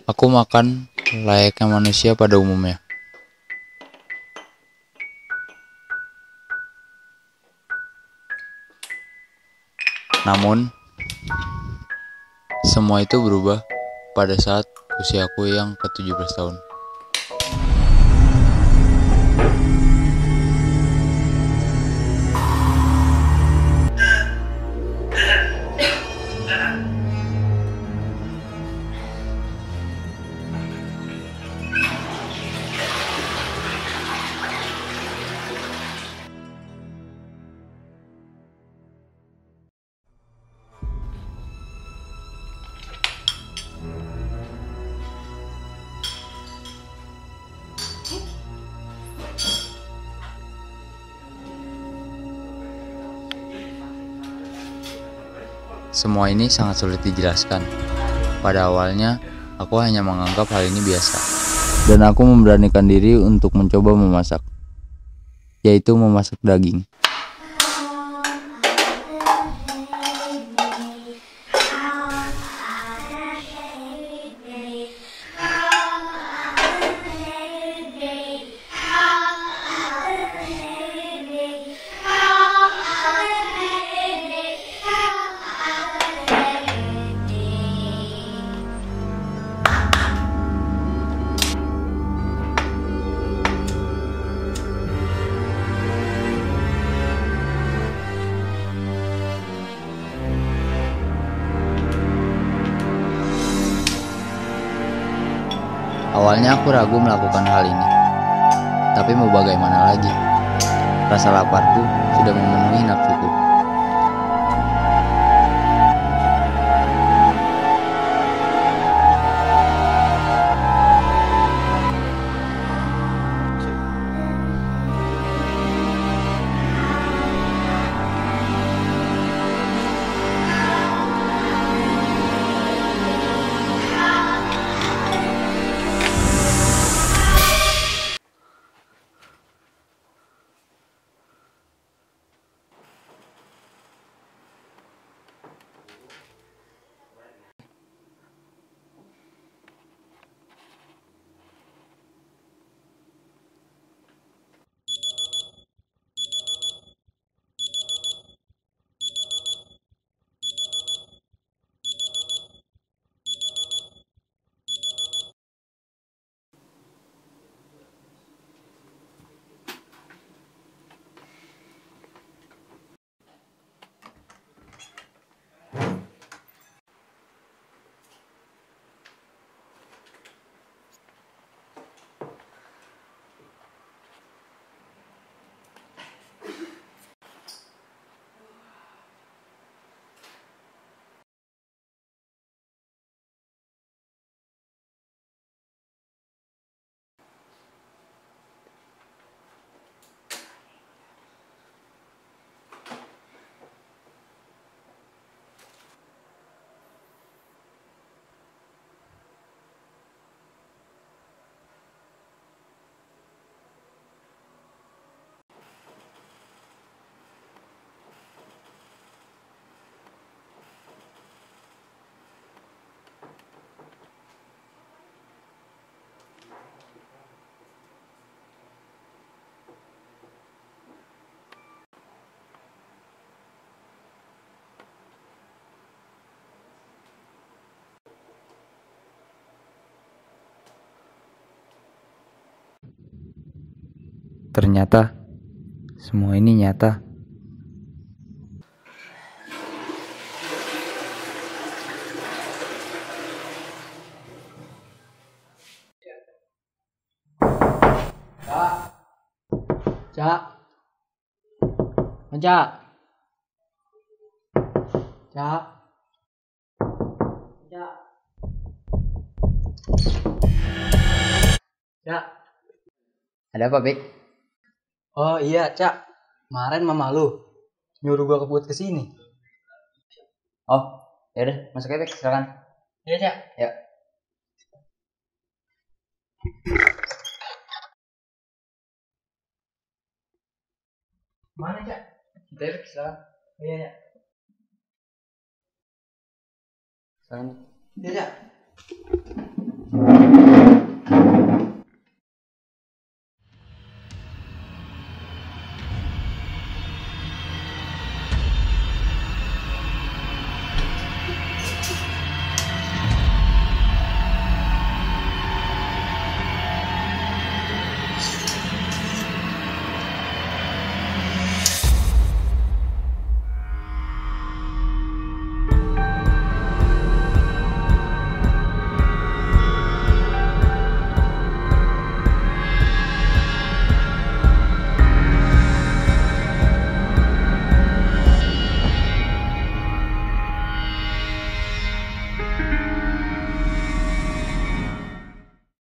Aku makan layaknya manusia pada umumnya. Namun, semua itu berubah pada saat usiaku yang ke-17 tahun. Semua ini sangat sulit dijelaskan. Pada awalnya, aku hanya menganggap hal ini biasa. Dan aku memberanikan diri untuk mencoba memasak, yaitu memasak daging. Awalnya aku ragu melakukan hal ini, tapi mau bagaimana lagi? Rasa laparku sudah memenuhi nafsuku. Ternyata semua ini nyata. Cak, Cak, Cak, Cak, Cak. Ada apa, Bek? Oh iya, Cak. Kemarin mama lu nyuruh gua buat kesini. Oh, ya udah, masuk ya, Bek, silakan. Iya, Cak. Ya. Mana, Cak? Kita ya, Bek, silakan. Iya, Cak. Silakan. Iya, Cak.